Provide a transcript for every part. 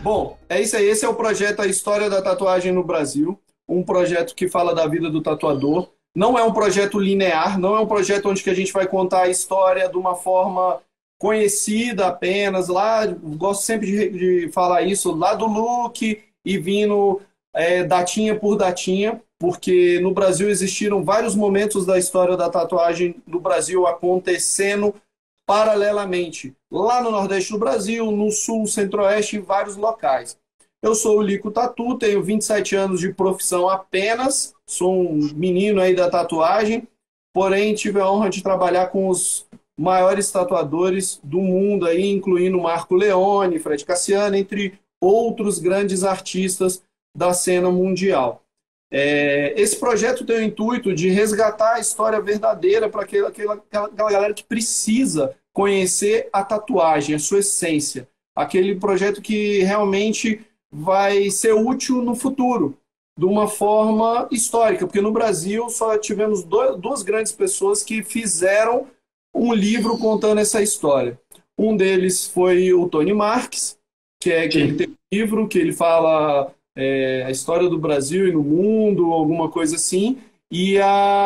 Bom, é isso aí. Esse é o projeto A História da Tatuagem no Brasil, um projeto que fala da vida do tatuador. Não é um projeto linear, não é um projeto onde que a gente vai contar a história de uma forma conhecida apenas. Lá, gosto sempre de falar isso, lá do look e vindo datinha por datinha, porque no Brasil existiram vários momentos da história da tatuagem no Brasil acontecendo paralelamente, lá no Nordeste do Brasil, no Sul, Centro-Oeste, em vários locais. Eu sou o Lico Tatu, tenho 27 anos de profissão apenas, sou um menino aí da tatuagem, porém tive a honra de trabalhar com os maiores tatuadores do mundo aí, incluindo Marco Leone, Fred Cassiano, entre outros grandes artistas da cena mundial. Esse projeto tem o intuito de resgatar a história verdadeira para aquela galera que precisa conhecer a tatuagem, a sua essência. Aquele projeto que realmente vai ser útil no futuro, de uma forma histórica, porque no Brasil só tivemos duas grandes pessoas que fizeram um livro contando essa história. Um deles foi o Tony Marques, que ele tem um livro que ele fala a história do Brasil e no mundo, alguma coisa assim. E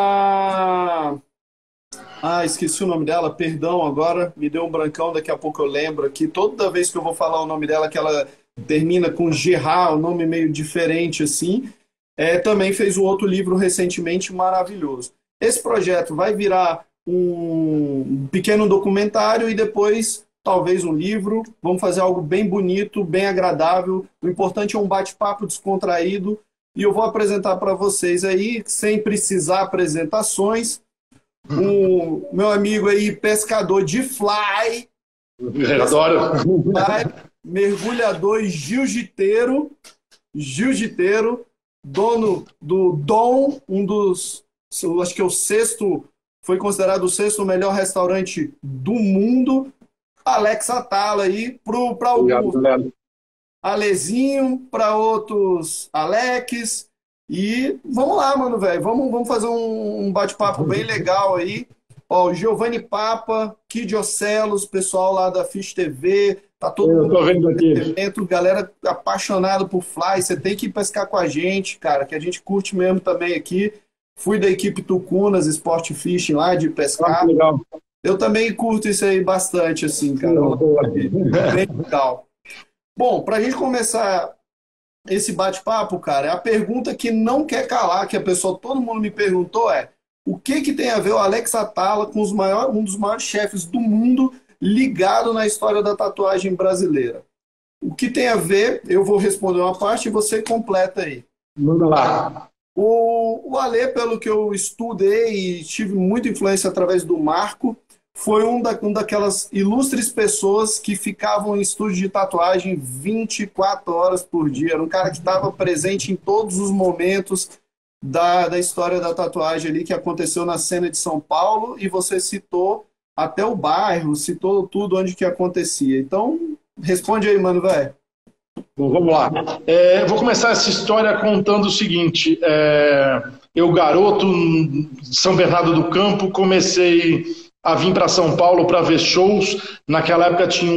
esqueci o nome dela, perdão, agora me deu um brancão, daqui a pouco eu lembro aqui. Toda vez que eu vou falar o nome dela, que ela termina com Gerard, um nome meio diferente assim. Também fez um outro livro recentemente maravilhoso. Esse projeto vai virar um pequeno documentário e depois talvez um livro. Vamos fazer algo bem bonito, bem agradável. O importante é um bate-papo descontraído e eu vou apresentar para vocês aí, sem precisar apresentações, o meu amigo aí, pescador de fly. Eu adoro. Mergulhador e jiu-jiteiro, dono do Dom, acho que é o sexto, foi considerado o sexto melhor restaurante do mundo. Alex Atala aí, para alguns Alezinho, para outros Alex. E vamos lá, mano, velho. Vamos fazer um bate-papo bem legal aí. Ó, o Giovanni Papa, Kid Ocelos, pessoal lá da Fish TV, tá todo mundo tô vendo aqui. evento, galera apaixonada por fly. Você tem que ir pescar com a gente, cara, que a gente curte mesmo também aqui. Fui da equipe Tucunas Sport Fishing lá de pescar. Legal. Eu também curto isso aí bastante, assim, cara. Bem legal. Bom, pra gente começar esse bate-papo, cara, a pergunta que não quer calar, que todo mundo me perguntou o que tem a ver o Alex Atala com um dos maiores chefes do mundo ligado na história da tatuagem brasileira? O que tem a ver, eu vou responder uma parte e você completa aí. Manda lá. O Ale, pelo que eu estudei e tive muita influência através do Marco, foi um daquelas ilustres pessoas que ficavam em estúdio de tatuagem 24 horas por dia. Era um cara que estava presente em todos os momentos da história da tatuagem ali que aconteceu na cena de São Paulo, e você citou até o bairro, citou tudo onde que acontecia. Então, responde aí, mano, velho. Bom, vamos lá. Vou começar essa história contando o seguinte. Eu, garoto, de São Bernardo do Campo, comecei a vir para São Paulo para ver shows. Naquela época tinha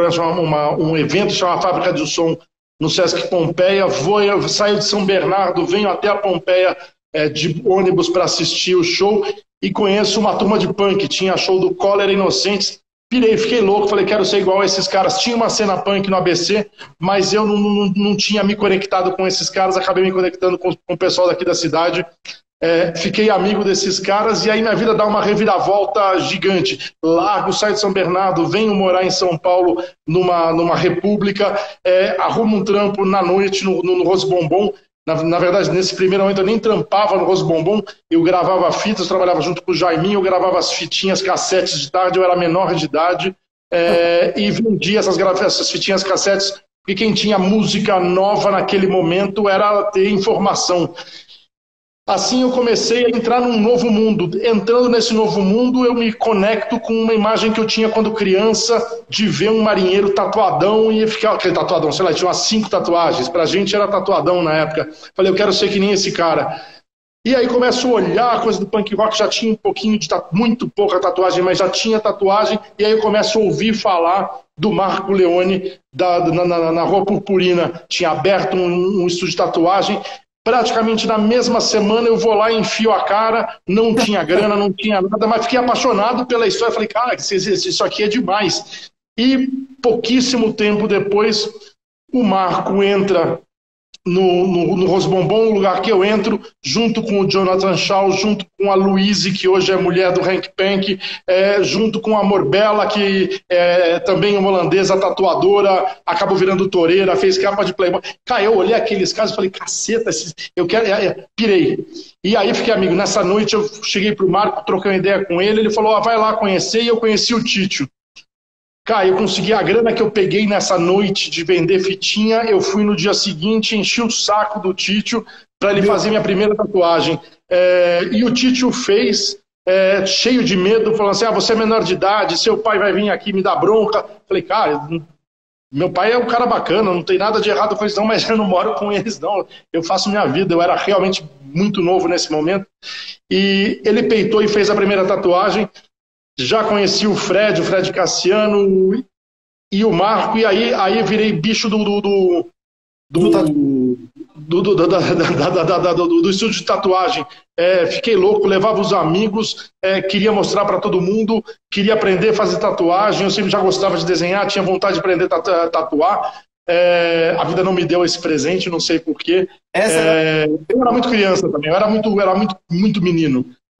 um evento chamado Fábrica do Som no Sesc Pompeia. Eu saio de São Bernardo, venho até a Pompeia de ônibus para assistir o show e conheço uma turma de punk. Tinha show do Cólera Inocentes. Pirei, fiquei louco, falei, quero ser igual a esses caras. Tinha uma cena punk no ABC, mas eu não tinha me conectado com esses caras, acabei me conectando com o pessoal daqui da cidade. Fiquei amigo desses caras e aí minha vida dá uma reviravolta gigante. Largo, saio de São Bernardo, venho morar em São Paulo numa república, arrumo um trampo na noite no Rose Bombom. Na verdade, nesse primeiro momento eu nem trampava no Rose Bombom, eu gravava fitas, trabalhava junto com o Jaiminho, eu gravava as fitinhas, cassetes de tarde, eu era menor de idade, e vendia essas fitinhas, cassetes, porque quem tinha música nova naquele momento era ter informação. Assim eu comecei a entrar num novo mundo. Entrando nesse novo mundo, eu me conecto com uma imagem que eu tinha quando criança, de ver um marinheiro tatuadão e ficar... Aquele tatuadão, sei lá, tinha umas 5 tatuagens. Pra gente era tatuadão na época. Falei, eu quero ser que nem esse cara. E aí começo a olhar a coisa do punk rock, já tinha um pouquinho de muito pouca tatuagem, mas já tinha tatuagem, e aí eu começo a ouvir falar do Marco Leone na Rua Purpurina. Tinha aberto um estúdio de tatuagem. Praticamente na mesma semana eu vou lá e enfio a cara, não tinha grana, não tinha nada, mas fiquei apaixonado pela história. Falei, cara, isso aqui é demais. E pouquíssimo tempo depois, o Marco entra no Rosbombom, um lugar que eu entro, junto com o Jonathan Shaw, junto com a Louise, que hoje é mulher do Hank Pank, junto com a Morbella, que é também uma holandesa tatuadora, acabou virando toureira, fez capa de Playboy. Cara, eu olhei aqueles casos e falei, caceta, eu quero... pirei. E aí fiquei amigo. Nessa noite eu cheguei pro Marco, troquei uma ideia com ele, ele falou, vai lá conhecer, e eu conheci o Títio. Cara, eu consegui a grana que eu peguei nessa noite de vender fitinha, eu fui no dia seguinte, enchi o saco do Títio para ele fazer minha primeira tatuagem. E o Títio fez, cheio de medo, falando assim, você é menor de idade, seu pai vai vir aqui me dar bronca. Falei, cara, meu pai é um cara bacana, não tem nada de errado com eles não, mas eu não moro com eles não, eu faço minha vida, eu era realmente muito novo nesse momento. E ele peitou e fez a primeira tatuagem. Já conheci o Fred Cassiano e o Marco, e aí virei bicho do estúdio de tatuagem. Fiquei louco, levava os amigos, queria mostrar para todo mundo, queria aprender a fazer tatuagem, eu sempre já gostava de desenhar, tinha vontade de aprender a tatuar. A vida não me deu esse presente, não sei porquê. Eu era muito criança também, eu era muito menino.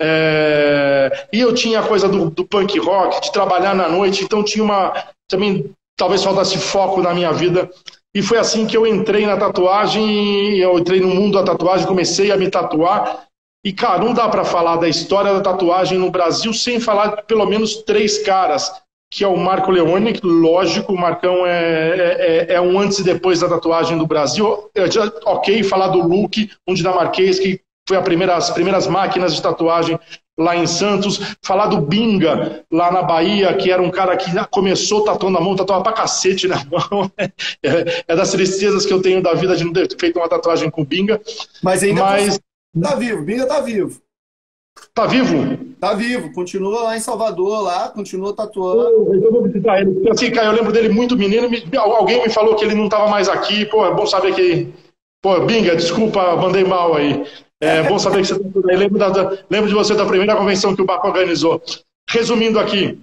E eu tinha a coisa do punk rock, de trabalhar na noite, então tinha também talvez faltasse foco na minha vida, e foi assim que eu entrei na tatuagem, eu entrei no mundo da tatuagem, comecei a me tatuar, e cara, não dá para falar da história da tatuagem no Brasil sem falar de pelo menos 3 caras, que é o Marco Leone, que lógico, o Marcão é um antes e depois da tatuagem do Brasil. Ok, falar do Luke, um dinamarquês que foi as primeiras máquinas de tatuagem lá em Santos. Falar do Binga, lá na Bahia, que era um cara que começou tatuando a mão, tatuava pra cacete na mão. É das tristezas que eu tenho da vida de não ter feito uma tatuagem com o Binga. Mas ainda tá vivo, Binga tá vivo. Tá vivo? Tá vivo, continua lá em Salvador, continua tatuando. Eu vou visitar ele. Assim, cara, eu lembro dele muito menino, alguém me falou que ele não tava mais aqui. Pô, é bom saber que... Pô, Binga, desculpa, mandei mal aí. É bom saber que você está tudo aí. Lembro de você da primeira convenção que o Baco organizou. Resumindo aqui,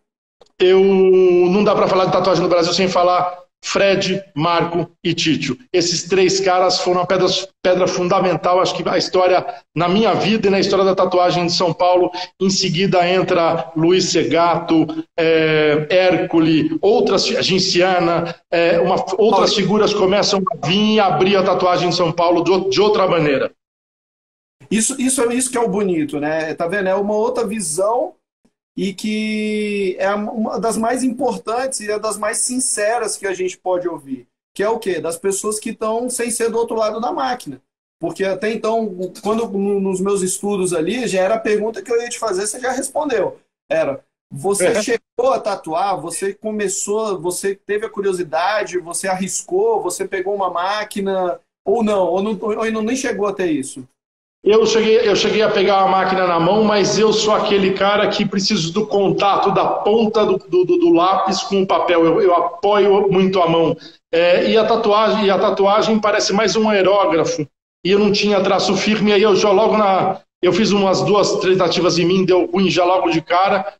não dá para falar de tatuagem no Brasil sem falar Fred, Marco e Títio. Esses 3 caras foram uma pedra fundamental, acho que a história, na minha vida e na história da tatuagem de São Paulo. Em seguida entra Luiz Segato, Hércules, Ginciana, outras figuras começam a vir e abrir a tatuagem de São Paulo de outra maneira. Isso que é o bonito, né? Tá vendo? É uma outra visão e que é uma das mais importantes e é das mais sinceras que a gente pode ouvir. Que é o quê? Das pessoas que estão sem ser do outro lado da máquina. Porque até então, quando nos meus estudos ali, já era a pergunta que eu ia te fazer, você já respondeu. Você chegou a tatuar, você começou, você teve a curiosidade, você arriscou, você pegou uma máquina, ou não? Ou nem chegou até isso? Eu cheguei a pegar a máquina na mão, mas eu sou aquele cara que preciso do contato da ponta do lápis com o papel. Eu apoio muito a mão. E a tatuagem parece mais um aerógrafo. E eu não tinha traço firme, e aí eu já logo eu fiz umas 2 tentativas em mim, deu ruim já logo de cara.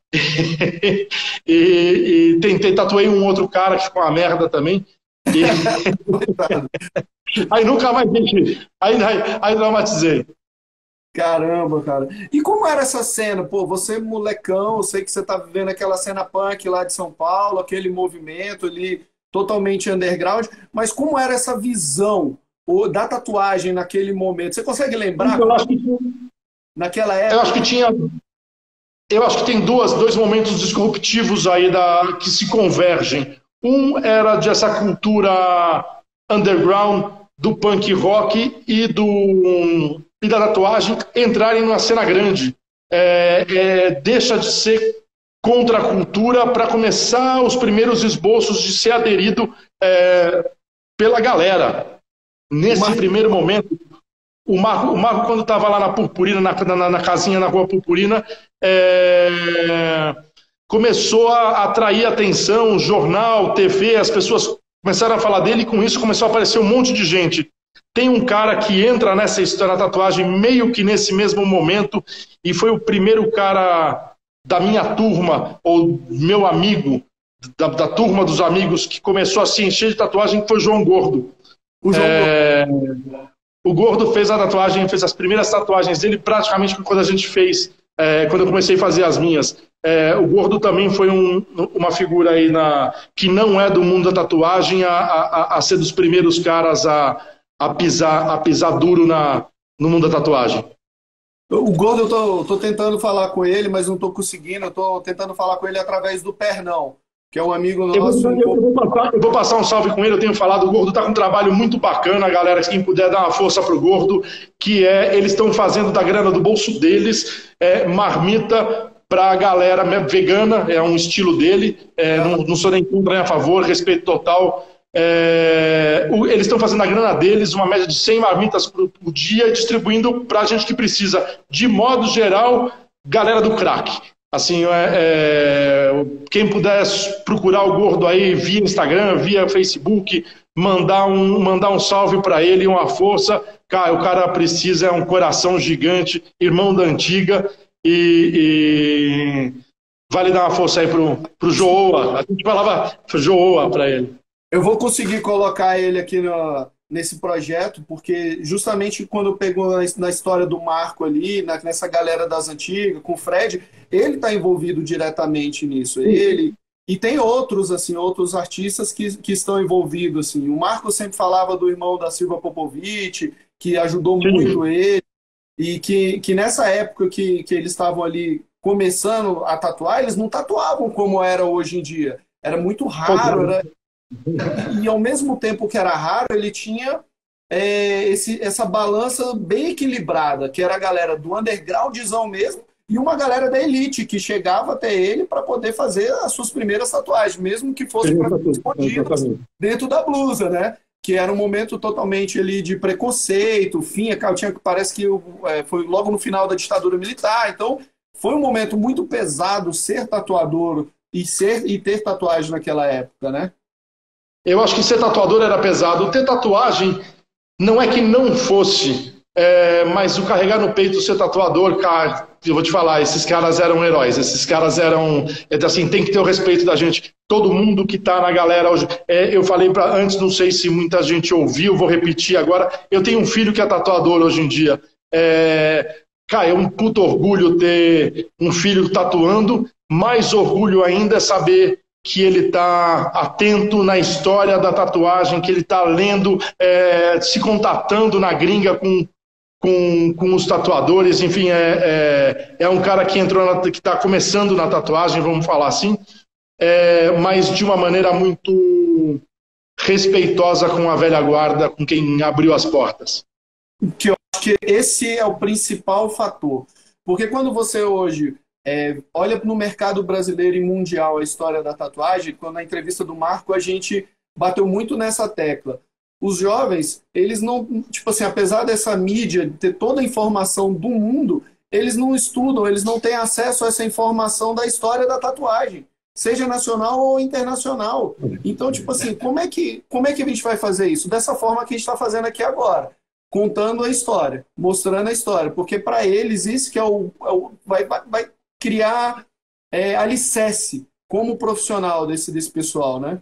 e tatuei um outro cara que ficou uma merda também. Aí nunca mais mexi. Aí traumatizei. Caramba, cara. E como era essa cena? Pô, você molecão, eu sei que você tá vivendo aquela cena punk lá de São Paulo, aquele movimento ali totalmente underground, mas como era essa visão da tatuagem naquele momento? Você consegue lembrar? Naquela época? Eu acho que tem dois momentos disruptivos aí que se convergem. Um era dessa cultura underground do punk rock e da tatuagem entrarem numa cena grande. Deixa de ser contra a cultura para começar os primeiros esboços de ser aderido pela galera. Nesse primeiro momento, o Marco quando estava lá na Purpurina, na casinha na Rua Purpurina, começou a atrair atenção, jornal, TV, as pessoas começaram a falar dele e com isso começou a aparecer um monte de gente. Tem um cara que entra nessa história da tatuagem meio que nesse mesmo momento e foi o primeiro cara da minha turma, ou meu amigo, da turma dos amigos, que começou a se encher de tatuagem, que foi o João Gordo. O Gordo fez a tatuagem, fez as primeiras tatuagens dele praticamente quando a gente fez, quando eu comecei a fazer as minhas. O Gordo também foi uma figura aí que não é do mundo da tatuagem a ser dos primeiros caras a pisar duro no mundo da tatuagem. O Gordo, eu tô tentando falar com ele, mas não tô conseguindo. Eu tô tentando falar com ele através do Pernão, que é um amigo nosso. Eu vou passar um salve com ele, eu tenho falado, o Gordo tá com um trabalho muito bacana, galera, quem puder dar uma força pro Gordo, que eles estão fazendo da grana do bolso deles, marmita pra galera vegana, é um estilo dele, não sou nem contra nem a favor, respeito total. Eles estão fazendo a grana deles, uma média de 100 marmitas por dia, distribuindo pra gente que precisa, de modo geral, galera do crack. Assim, quem puder procurar o Gordo aí via Instagram, via Facebook, mandar um salve para ele, uma força. Cara, o cara precisa, é um coração gigante, irmão da antiga, e vale dar uma força aí pro Joa. A gente falava Joa para ele. Eu vou conseguir colocar ele aqui nesse projeto, porque justamente quando pegou na história do Marco ali, nessa galera das antigas, com o Fred, ele está envolvido diretamente nisso. Ele e tem outros assim, outros artistas que estão envolvidos assim. O Marco sempre falava do irmão da Silva Popovic, que ajudou muito ele, e que nessa época que eles estavam ali começando a tatuar, eles não tatuavam como era hoje em dia. Era muito raro, né? E ao mesmo tempo que era raro, ele tinha essa balança bem equilibrada, que era a galera do undergroundzão mesmo e uma galera da elite que chegava até ele para poder fazer as suas primeiras tatuagens, mesmo que fossem escondidas dentro da blusa, né? Que era um momento totalmente ali de preconceito, parece que foi logo no final da ditadura militar, então foi um momento muito pesado ser tatuador e ter tatuagem naquela época, né? Eu acho que ser tatuador era pesado. Ter tatuagem não é que não fosse, mas o carregar no peito ser tatuador, cara, eu vou te falar, esses caras eram heróis, esses caras eram, assim, tem que ter o respeito da gente. Todo mundo que tá na galera hoje, eu falei antes, não sei se muita gente ouviu, vou repetir agora, eu tenho um filho que é tatuador hoje em dia. Cara, é um puto orgulho ter um filho tatuando, mais orgulho ainda é saber que ele está atento na história da tatuagem, que ele está lendo, se contatando na gringa com os tatuadores, enfim, é um cara que que está começando na tatuagem, vamos falar assim, mas de uma maneira muito respeitosa com a velha guarda, com quem abriu as portas. Que eu acho que esse é o principal fator, porque quando você hoje olha no mercado brasileiro e mundial a história da tatuagem, quando na entrevista do Marco a gente bateu muito nessa tecla. Os jovens, eles não, tipo assim, apesar dessa mídia ter toda a informação do mundo, eles não estudam, eles não têm acesso a essa informação da história da tatuagem, seja nacional ou internacional. Então, tipo assim, como é que a gente vai fazer isso? Dessa forma que a gente está fazendo aqui agora, contando a história, mostrando a história, porque para eles isso que vai criar alicerce como profissional desse pessoal, né?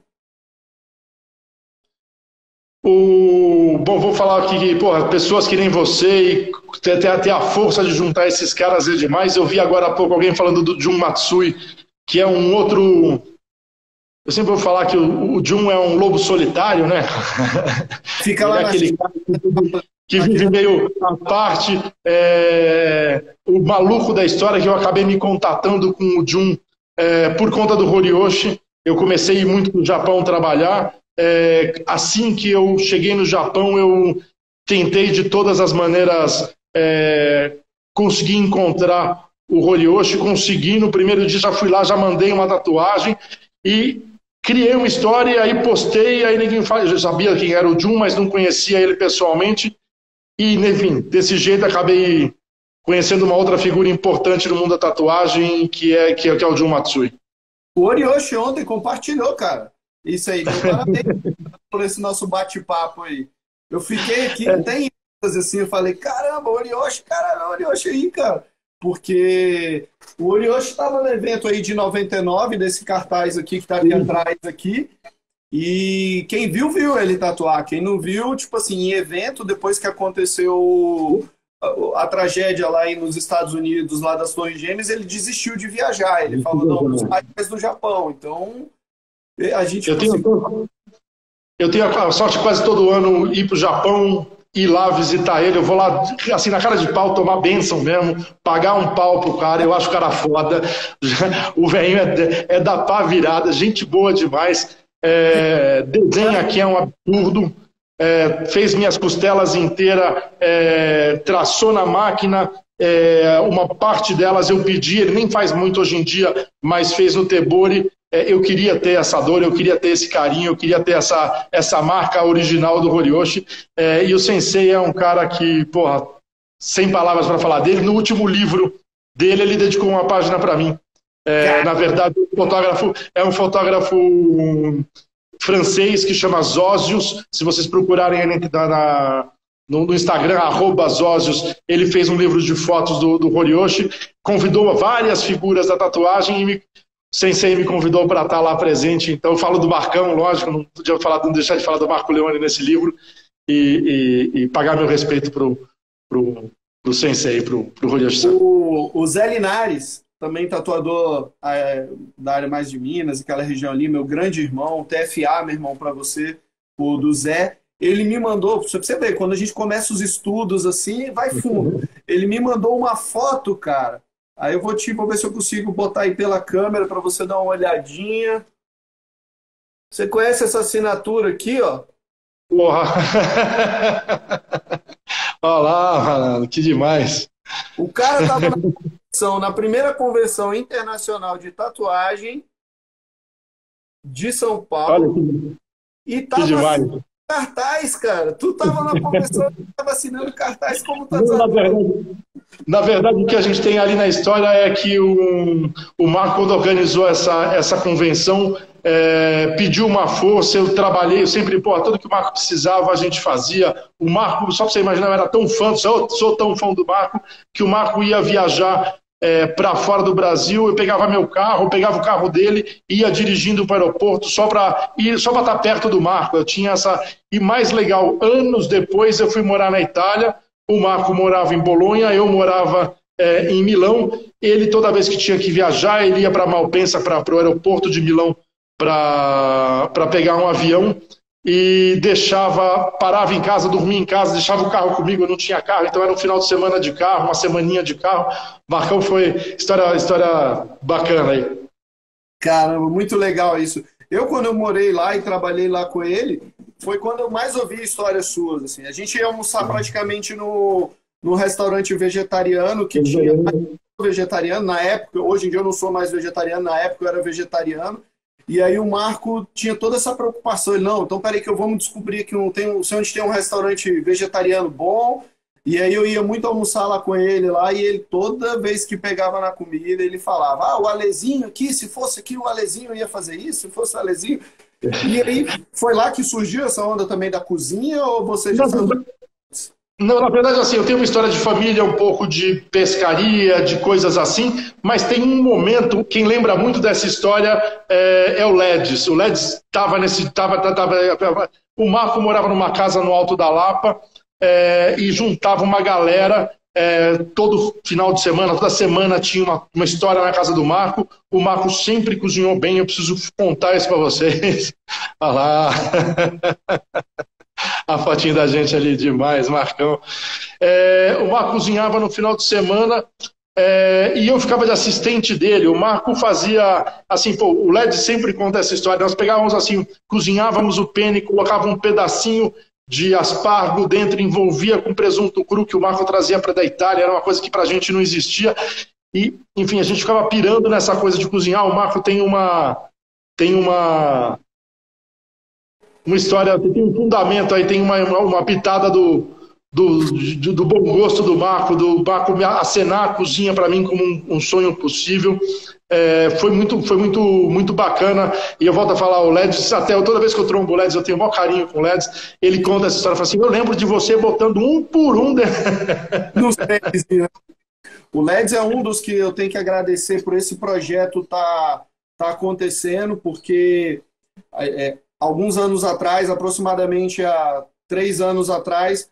Bom, vou falar aqui que, porra, pessoas que nem você e ter a força de juntar esses caras é demais. Eu vi agora há pouco alguém falando do Jun Matsui, que é um outro... Eu sempre vou falar que o Jun é um lobo solitário, né? Fica lá aquele cara que vive meio à parte. O maluco da história que eu acabei me contatando com o Jun por conta do Horiyoshi. Eu comecei a ir muito no Japão trabalhar. Assim que eu cheguei no Japão, eu tentei de todas as maneiras conseguir encontrar o Horiyoshi. Consegui, no primeiro dia já fui lá, já mandei uma tatuagem e criei uma história, aí postei, aí ninguém já sabia quem era o Jun, mas não conhecia ele pessoalmente. E, enfim, desse jeito acabei conhecendo uma outra figura importante no mundo da tatuagem, que é o Jun Matsui. O Oriyoshi ontem compartilhou, cara. Isso aí, meu parabéns por esse nosso bate-papo aí. Eu fiquei aqui, tem assim, eu falei, caramba, o Oriyoshi, cara, o Oriyoshi aí, cara. Porque o Oriyoshi estava no evento aí de 99, desse cartaz aqui que tá aqui atrás aqui. E quem viu, viu ele tatuar. Quem não viu, tipo assim, em evento, depois que aconteceu a tragédia lá nos Estados Unidos, lá das Torres Gêmeas, ele desistiu de viajar. Ele falou, não, nos países do Japão. Então, a gente eu tenho a sorte de quase todo ano ir para o Japão, ir lá visitar ele. Eu vou lá, assim, na cara de pau, tomar bênção mesmo, pagar um pau pro cara. Eu acho o cara foda. O velhinho é da pá virada, gente boa demais. Desenho aqui é um absurdo. Fez minhas costelas inteiras, traçou na máquina. Uma parte delas eu pedi, ele nem faz muito hoje em dia, mas fez no Tebori. Eu queria ter essa dor, eu queria ter esse carinho, eu queria ter essa marca original do Horiyoshi. E o Sensei é um cara que, porra, sem palavras para falar dele. No último livro dele, ele dedicou uma página para mim. Na verdade, é um fotógrafo francês que chama Zósios. Se vocês procurarem ele no Instagram, @Zósios, ele fez um livro de fotos do Horiyoshi, convidou várias figuras da tatuagem e o Sensei me convidou para estar lá presente. Então eu falo do Marcão, lógico, não podia deixar de falar do Marco Leone nesse livro e pagar meu respeito pro Sensei, pro Horiyoshi. O Zé Linares, também tatuador da área mais de Minas, aquela região ali, meu grande irmão, TFA, meu irmão, para você, o do Zé, ele me mandou, pra você ver, quando a gente começa os estudos assim, vai fundo. Ele me mandou uma foto, cara. Aí eu vou ver se eu consigo botar aí pela câmera para você dar uma olhadinha. Você conhece essa assinatura aqui, ó? Porra! Olha lá, mano, que demais. O cara tava na primeira convenção internacional de tatuagem de São Paulo e tava assinando cartaz, cara. Tu tava na convenção e tava assinando cartaz como tatuador. Na verdade, o que a gente tem ali na história é que o Marco, quando organizou essa convenção, pediu uma força, eu trabalhei, eu sempre, tudo que o Marco precisava a gente fazia. O Marco, só para você imaginar, eu era tão fã, sou tão fã do Marco, que o Marco ia viajar para fora do Brasil, eu pegava meu carro, pegava o carro dele, ia dirigindo para o aeroporto só para estar perto do Marco. Eu tinha E mais legal, anos depois eu fui morar na Itália, o Marco morava em Bolonha, eu morava em Milão. Ele, toda vez que tinha que viajar, ele ia para Malpensa, para o aeroporto de Milão, para pegar um avião e parava em casa, dormia em casa, deixava o carro comigo, eu não tinha carro, então era um final de semana de carro, uma semaninha de carro. Marcão foi história bacana aí. Caramba, muito legal isso. Quando eu morei lá e trabalhei lá com ele, foi quando eu mais ouvi histórias suas. Assim. A gente ia almoçar praticamente no restaurante vegetariano, que tinha vegetariano na época. Hoje em dia eu não sou mais vegetariano, na época eu era vegetariano. E aí o Marco tinha toda essa preocupação. Ele, não, então peraí que vamos descobrir que onde tem um restaurante vegetariano bom. E aí eu ia muito almoçar lá com ele lá, e ele toda vez que pegava na comida, ele falava, o Alezinho aqui, se fosse aqui o Alezinho ia fazer isso, se fosse o Alezinho. E aí foi lá que surgiu essa onda também da cozinha, ou você já sabe? Não, na verdade, assim, eu tenho uma história de família, um pouco de pescaria, de coisas assim, mas tem um momento, quem lembra muito dessa história é o Ledes. O Ledes estava o Marco morava numa casa no Alto da Lapa e juntava uma galera todo final de semana, toda semana tinha uma história na casa do Marco. O Marco sempre cozinhou bem, eu preciso contar isso para vocês. Olha lá. A fotinha da gente ali demais, Marcão. O Marco cozinhava no final de semana e eu ficava de assistente dele. O Marco fazia assim, o Led sempre conta essa história. Nós pegávamos assim, cozinhávamos o pene, colocava um pedacinho de aspargo dentro, envolvia com presunto cru que o Marco trazia para da Itália. Era uma coisa que para a gente não existia. E, enfim, a gente ficava pirando nessa coisa de cozinhar. O Marco tem uma história, tem um fundamento aí, tem uma pitada do bom gosto do Marco me acenar a cozinha para mim como um sonho possível. Foi muito bacana. E eu volto a falar, o Ledes, até toda vez que eu trombo o Ledes, eu tenho o maior carinho com o Ledes. Ele conta essa história, fala assim: eu lembro de você botando um por um. Não sei dizer. O LEDs é um dos que eu tenho que agradecer por esse projeto tá acontecendo, porque alguns anos atrás, aproximadamente há 3 anos atrás,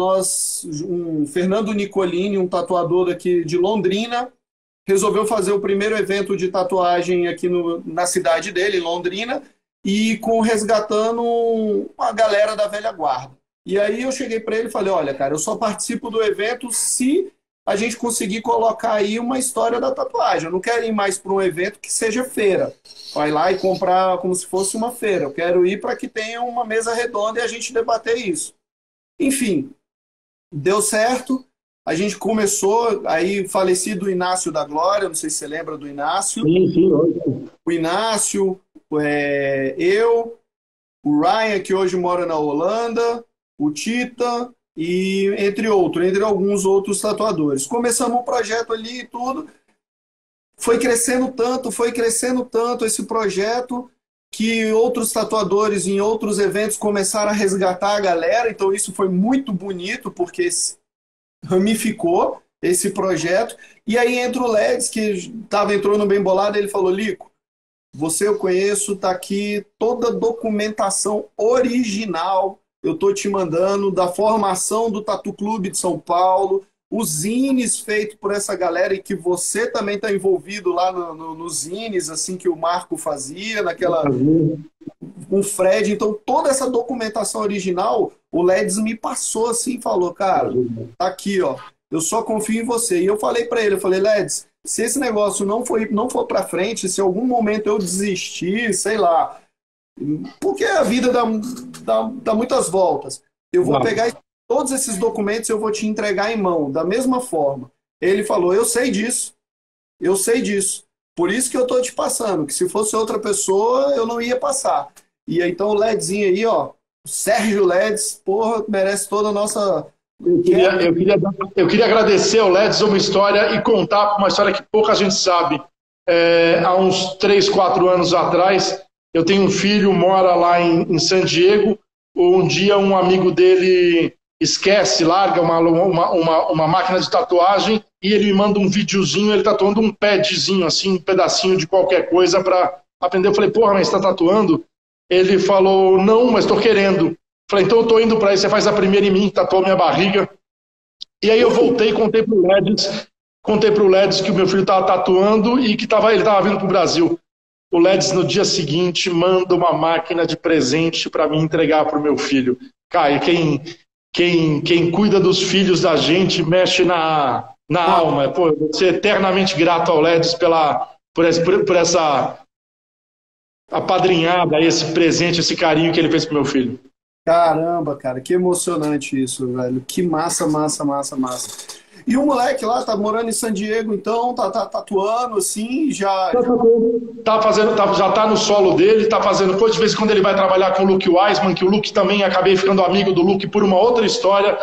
Fernando Nicolini, um tatuador aqui de Londrina, resolveu fazer o primeiro evento de tatuagem aqui na cidade dele, em Londrina, e resgatando uma galera da velha guarda. E aí eu cheguei para ele e falei: olha, cara, eu só participo do evento se a gente conseguir colocar aí uma história da tatuagem. Eu não quero ir mais para um evento que seja feira. Vai lá e comprar como se fosse uma feira. Eu quero ir para que tenha uma mesa redonda e a gente debater isso. Enfim, deu certo. A gente começou, aí falecido Inácio da Glória, não sei se você lembra do Inácio. Sim. O Inácio, eu, o Ryan, que hoje mora na Holanda, o Tita, e entre alguns outros tatuadores. Começamos um projeto ali e tudo. Foi crescendo tanto esse projeto, que outros tatuadores em outros eventos começaram a resgatar a galera. Então isso foi muito bonito, porque ramificou esse projeto. E aí entra o Ledes, que entrou no Bem Bolado, ele falou: Lico, você eu conheço, tá aqui toda a documentação original, eu tô te mandando, da formação do Tatu Clube de São Paulo, os zines feitos por essa galera, e que você também está envolvido lá nos zines, assim, que o Marco fazia, com o Fred. Então, toda essa documentação original, o Ledes me passou assim, falou: cara, tá aqui, ó, eu só confio em você. E eu falei para ele, eu falei: Ledes, se esse negócio não for para frente, se em algum momento eu desistir, sei lá, porque a vida dá muitas voltas, eu vou pegar todos esses documentos e eu vou te entregar em mão, da mesma forma. Ele falou: eu sei disso. Por isso que eu tô te passando, que se fosse outra pessoa, eu não ia passar. E então o Ledzinho aí, ó, o Sérgio Ledes, porra, merece toda a nossa... Eu queria agradecer ao Ledes uma história e contar uma história que pouca gente sabe. Há uns 3, 4 anos atrás, eu tenho um filho, mora lá em San Diego. Um dia um amigo dele esquece, larga uma máquina de tatuagem, e ele me manda um videozinho, ele tatuando um padzinho, assim, um pedacinho de qualquer coisa para aprender. Eu falei: porra, mas você está tatuando? Ele falou: não, mas estou querendo. Eu falei: então eu estou indo para aí, você faz a primeira em mim, tatuou minha barriga. E aí eu voltei e contei para o Ledes que o meu filho estava tatuando e que ele estava vindo para o Brasil. O Ledes, no dia seguinte, manda uma máquina de presente para mim entregar para o meu filho. Cara, quem cuida dos filhos da gente mexe na alma. Pô, eu vou ser eternamente grato ao Ledes por essa apadrinhada, esse presente, esse carinho que ele fez pro meu filho. Caramba, cara, que emocionante isso, velho. Que massa. E o moleque lá tá morando em San Diego, então, tá tatuando, assim, já... Já tá no solo dele, tá fazendo coisa. De vez em quando ele vai trabalhar com o Luke Wiseman, que o Luke também, acabei ficando amigo do Luke por uma outra história.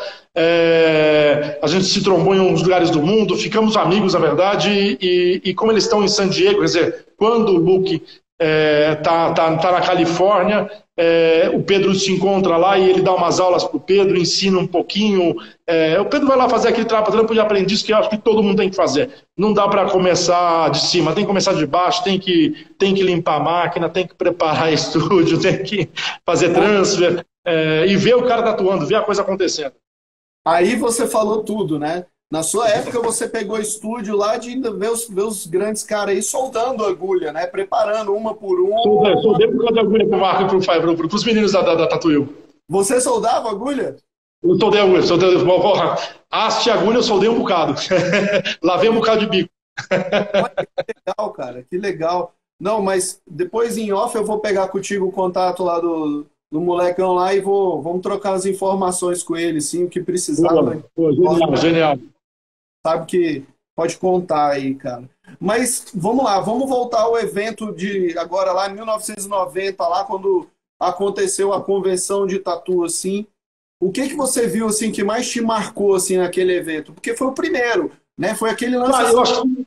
A gente se trombou em uns lugares do mundo, ficamos amigos, na verdade, e como eles estão em San Diego, quer dizer, quando o Luke tá na Califórnia, o Pedro se encontra lá e ele dá umas aulas pro Pedro, ensina um pouquinho. O Pedro vai lá fazer aquele trampo de aprendiz que eu acho que todo mundo tem que fazer. Não dá para começar de cima, tem que começar de baixo, tem que limpar a máquina, tem que preparar estúdio, tem que fazer transfer, e ver o cara tatuando, ver a coisa acontecendo. Aí você falou tudo, né? Na sua época você pegou estúdio lá de ver os grandes caras aí soldando agulha, né? Preparando uma por uma. Soldei um bocado de agulha pro Marco e pros meninos da Tatuil. Você soldava agulha? Eu soldei agulha. Haste agulha eu soldei um bocado. Lavei um bocado de bico. Olha, que legal, cara. Que legal. Não, mas depois em off eu vou pegar contigo o contato lá do molecão lá e vamos trocar as informações com ele, sim, o que precisar. Genial. Sabe que pode contar aí, cara. Mas vamos lá, vamos voltar ao evento de agora lá em 1990, lá quando aconteceu a convenção de tatu, assim. O que que você viu assim que mais te marcou assim naquele evento? Porque foi o primeiro, né? Foi aquele lance Ah, assim.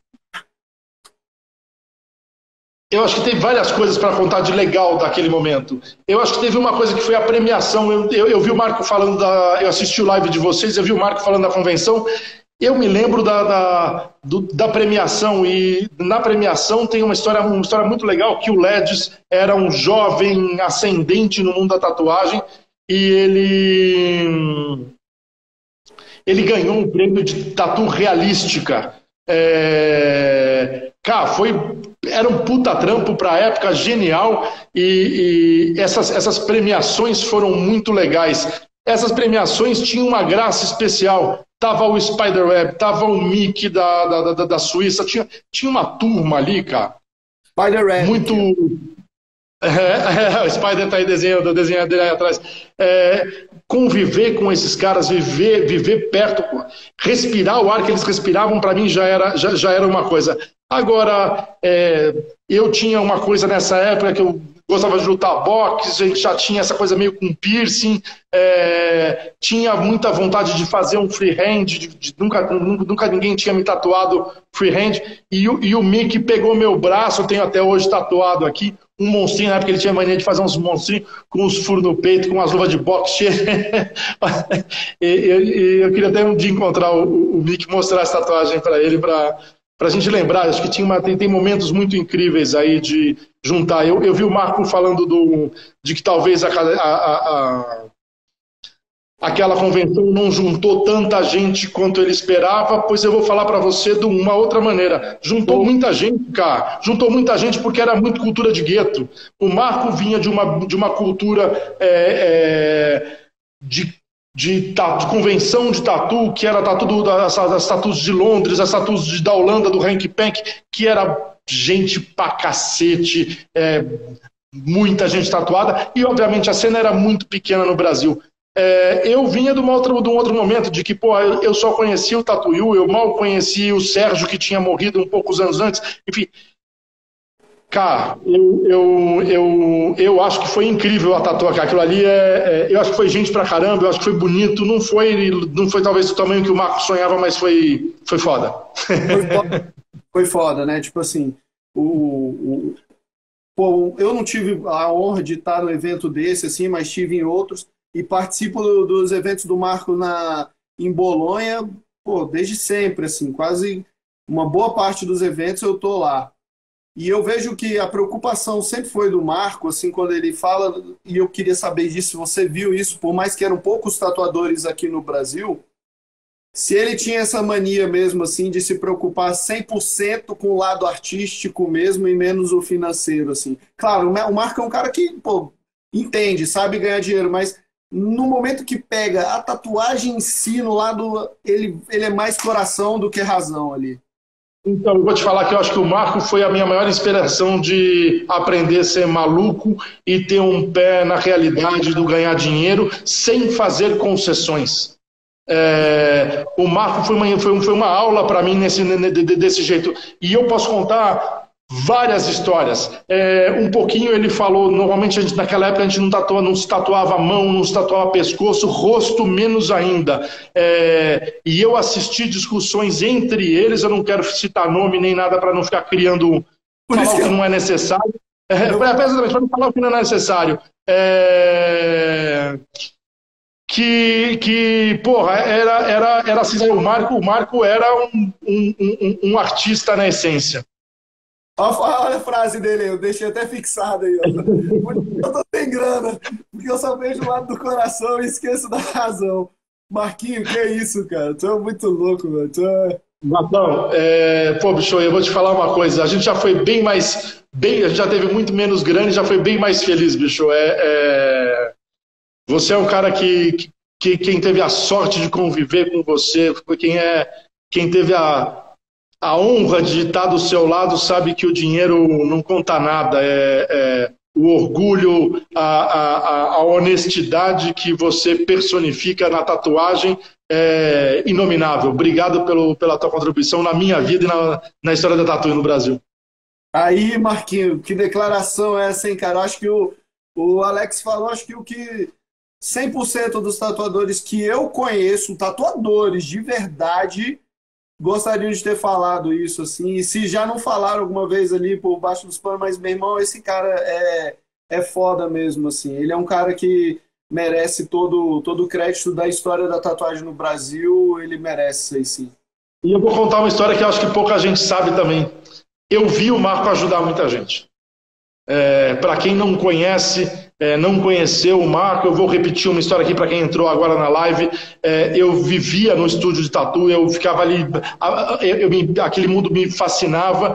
eu acho que tem várias coisas para contar de legal daquele momento. Eu acho que teve uma coisa que foi a premiação. Eu vi o Marco falando eu assisti o live de vocês, eu vi o Marco falando da convenção. Eu me lembro da premiação, e na premiação tem uma história muito legal, que o Ledes era um jovem ascendente no mundo da tatuagem, e ele ganhou um prêmio de tatu realística. Cara, era um puta trampo pra época, genial, e essas premiações foram muito legais. Essas premiações tinham uma graça especial. Tava o Spiderweb, tava o Mickey da Suíça, tinha uma turma ali, cara, Spider muito. Rabbit. O Spider tá aí desenhando dele aí atrás. Conviver com esses caras, viver perto, respirar o ar que eles respiravam, para mim já era uma coisa. Agora, eu tinha uma coisa nessa época que eu gostava de lutar boxe, a gente já tinha essa coisa meio com piercing, tinha muita vontade de fazer um freehand, nunca ninguém tinha me tatuado freehand, e o Mickey pegou meu braço, eu tenho até hoje tatuado aqui, um monstrinho, na época ele tinha mania de fazer uns monstrinhos com os furos no peito, com as luvas de boxe. Eu queria até um dia encontrar o Mickey, mostrar essa tatuagem para ele, para a gente lembrar. Acho que tem momentos muito incríveis aí de juntar. Eu vi o Marco falando de que talvez aquela convenção não juntou tanta gente quanto ele esperava, pois eu vou falar para você de uma outra maneira. Juntou muita gente, cara. Juntou muita gente porque era muito cultura de gueto. O Marco vinha de uma cultura de convenção de tatu, que era tatu das tatus de Londres, as tatus da Holanda, do Henk Pank, que era gente pra cacete, muita gente tatuada, e obviamente a cena era muito pequena no Brasil. Eu vinha de um outro momento, de que eu só conhecia o Tatuyu, eu mal conhecia o Sérgio, que tinha morrido um poucos anos antes, enfim. Cara, eu acho que foi incrível a tatuagem. Aquilo ali eu acho que foi gente pra caramba, eu acho que foi bonito, não foi talvez do tamanho que o Marco sonhava, mas foi foda. Foi foda, né? Tipo assim, eu não tive a honra de estar no evento desse, assim, mas tive em outros. E participo dos eventos do Marco em Bolonha, desde sempre, assim, quase uma boa parte dos eventos eu tô lá. E eu vejo que a preocupação sempre foi do Marco, assim, quando ele fala, e eu queria saber disso, se você viu isso, por mais que eram poucos tatuadores aqui no Brasil, se ele tinha essa mania mesmo, assim, de se preocupar 100% com o lado artístico mesmo e menos o financeiro, assim. Claro, o Marco é um cara que, entende, sabe ganhar dinheiro, mas no momento que pega a tatuagem em si, no lado, ele é mais coração do que razão ali. Então, eu vou te falar que eu acho que o Marco foi a minha maior inspiração de aprender a ser maluco e ter um pé na realidade do ganhar dinheiro sem fazer concessões. O Marco foi uma aula para mim desse jeito. E eu posso contar várias histórias. Um pouquinho ele falou, normalmente naquela época a gente não se tatuava a mão, não se tatuava pescoço, rosto menos ainda. E eu assisti discussões entre eles, eu não quero citar nome nem nada para não ficar criando, falar o que não é necessário. Para não falar o que não é necessário. Porra, era assim, o Marco era um artista na essência. Olha a frase dele aí, eu deixei até fixado aí. Eu tô sem grana, porque eu só vejo o lado do coração e esqueço da razão. Marquinho, que é isso, cara? Tu é muito louco, mano. Matão, bicho, eu vou te falar uma coisa. A gente já foi a gente já teve muito menos grana e já foi bem mais feliz, bicho. Você é um cara que quem teve a sorte de conviver com você, quem teve a honra de estar do seu lado, sabe que o dinheiro não conta nada. O orgulho, a honestidade que você personifica na tatuagem é inominável. Obrigado pela tua contribuição na minha vida e na história da tatu no Brasil. Aí, Marquinho, que declaração é essa, hein, cara? Acho que o Alex falou, acho que o que 100% dos tatuadores que eu conheço, tatuadores de verdade, gostariam de ter falado isso, assim. E se já não falaram alguma vez ali por baixo dos panos, mas, meu irmão, esse cara é foda mesmo, assim. Ele é um cara que merece todo o crédito da história da tatuagem no Brasil, ele merece isso aí, sim. E eu vou contar uma história que eu acho que pouca gente sabe também. Eu vi o Marco ajudar muita gente. Para quem não conhece, não conheceu o Marco, eu vou repetir uma história aqui para quem entrou agora na live. Eu vivia no estúdio de tatu, eu ficava ali, aquele mundo me fascinava.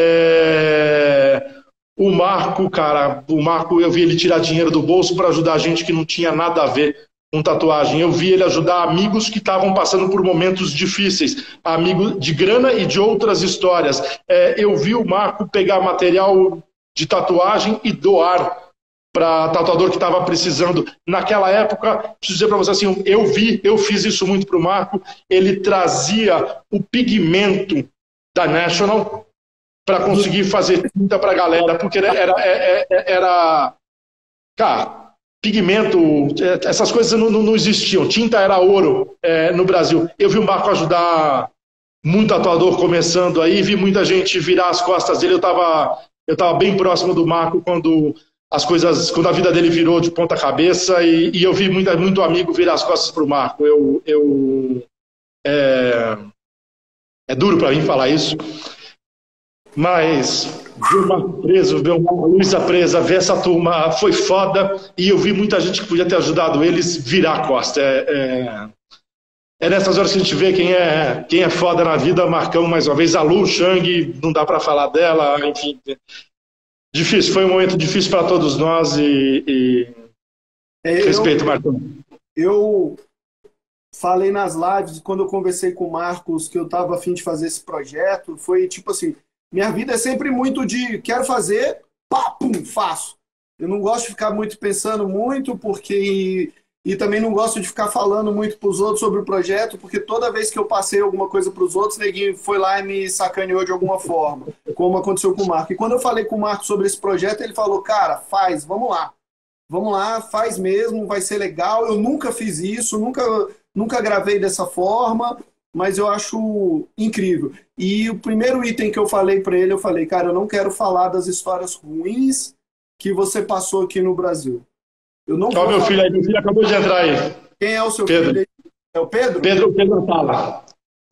O Marco, cara, eu vi ele tirar dinheiro do bolso para ajudar gente que não tinha nada a ver com tatuagem. Eu vi ele ajudar amigos que estavam passando por momentos difíceis, amigos de grana e de outras histórias. Eu vi o Marco pegar material de tatuagem e doar para tatuador que estava precisando. Naquela época, preciso dizer para você assim, eu fiz isso muito para o Marco, ele trazia o pigmento da National para conseguir fazer tinta para a galera, porque era cara, pigmento, essas coisas não existiam, tinta era ouro no Brasil. Eu vi o Marco ajudar muito tatuador começando aí, vi muita gente virar as costas dele, eu estava bem próximo do Marco quando a vida dele virou de ponta cabeça e eu vi muito amigo virar as costas para o Marco. É duro para mim falar isso, mas ver o Marco preso, ver a Luísa presa, ver essa turma foi foda e eu vi muita gente que podia ter ajudado eles virar a costa. Nessas horas que a gente vê quem é foda na vida. Marcão, mais uma vez, a Lu, Shang, não dá para falar dela, enfim. Difícil, foi um momento difícil para todos nós respeito, Marcão. Eu falei nas lives, quando eu conversei com o Marcos, que eu estava a fim de fazer esse projeto, foi tipo assim, minha vida é sempre muito de quero fazer, pá, pum, faço. Eu não gosto de ficar muito pensando muito, porque... E também não gosto de ficar falando muito para os outros sobre o projeto, porque toda vez que eu passei alguma coisa para os outros, neguinho foi lá e me sacaneou de alguma forma, como aconteceu com o Marco. E quando eu falei com o Marco sobre esse projeto, ele falou, cara, faz, vamos lá, faz mesmo, vai ser legal. Eu nunca fiz isso, nunca gravei dessa forma, mas eu acho incrível. E o primeiro item que eu falei para ele, eu falei, cara, eu não quero falar das histórias ruins que você passou aqui no Brasil. Olha meu filho aí, meu filho acabou de entrar aí. Quem é o seu Pedro. filho aí? É o Pedro? Pedro Atala.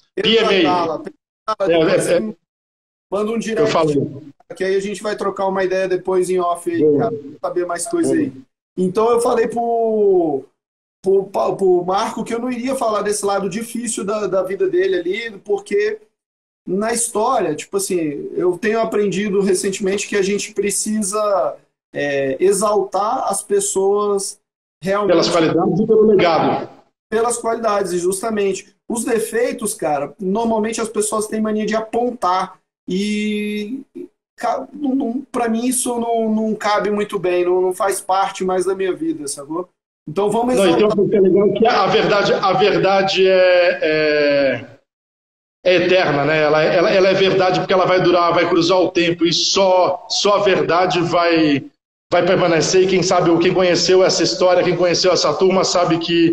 PMA. Manda um direct. Eu falo. Que aí a gente vai trocar uma ideia depois em off aí, cara, pra saber mais coisa aí. Então eu falei pro Marco que eu não iria falar desse lado difícil da vida dele ali, porque na história, tipo assim, eu tenho aprendido recentemente que a gente precisa exaltar as pessoas realmente. Pelas qualidades e pelo legado. Pelas qualidades, justamente. Os defeitos, cara, normalmente as pessoas têm mania de apontar. E para mim isso não cabe muito bem, não faz parte mais da minha vida, sacou? Então vamos exaltar. Então, é legal que a verdade é eterna, né? Ela é verdade porque ela vai durar, vai cruzar o tempo e só a verdade vai permanecer. E quem conheceu essa história, quem conheceu essa turma sabe que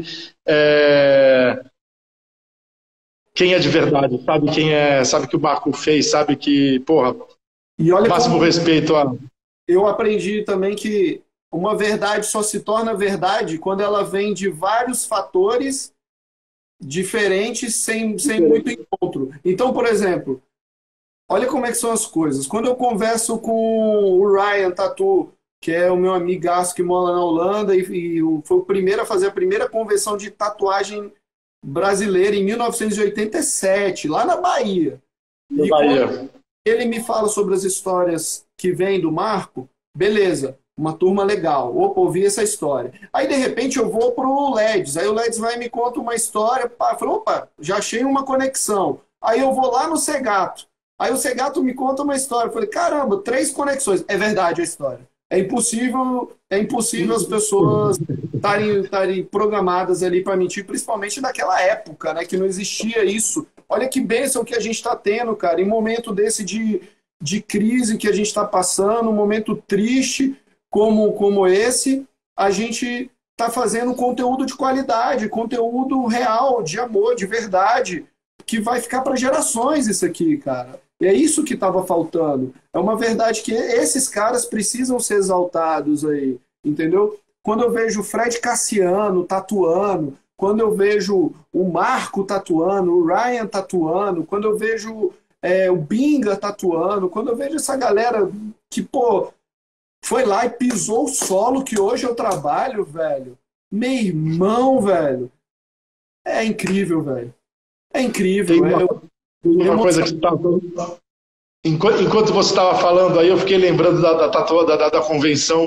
quem é de verdade, sabe que o Marco fez, sabe que, porra, e olha máximo respeito a... Eu aprendi também que uma verdade só se torna verdade quando ela vem de vários fatores diferentes sem muito encontro. Então, por exemplo, olha como é que são as coisas. Quando eu converso com o Ryan Tatu, que é o meu amigaço que mora na Holanda e foi o primeiro a fazer a primeira convenção de tatuagem brasileira em 1987, lá na Bahia. Na Bahia. Ele me fala sobre as histórias que vêm do Marco, beleza, uma turma legal, opa, ouvi essa história. Aí, de repente, eu vou pro LEDs, aí o LEDs vai e me conta uma história, pá, falo, opa, já achei uma conexão. Aí eu vou lá no Segato, aí o Segato me conta uma história, eu falei, caramba, 3 conexões, é verdade a história. É impossível as pessoas estarem programadas ali para mentir, principalmente naquela época, né, que não existia isso. Olha que bênção que a gente está tendo, cara, em momento desse de crise que a gente está passando, um momento triste como esse, a gente tá fazendo conteúdo de qualidade, conteúdo real, de amor, de verdade, que vai ficar para gerações isso aqui, cara. E é isso que estava faltando. É uma verdade que esses caras precisam ser exaltados aí, entendeu? Quando eu vejo o Fred Cassiano tatuando, quando eu vejo o Marco tatuando, o Ryan tatuando, quando eu vejo o Binga tatuando, quando eu vejo essa galera que, pô, foi lá e pisou o solo que hoje eu trabalho, velho. Meu irmão, velho. É incrível, velho. É incrível. Uma coisa que você tá... Enquanto você estava falando aí, eu fiquei lembrando da convenção.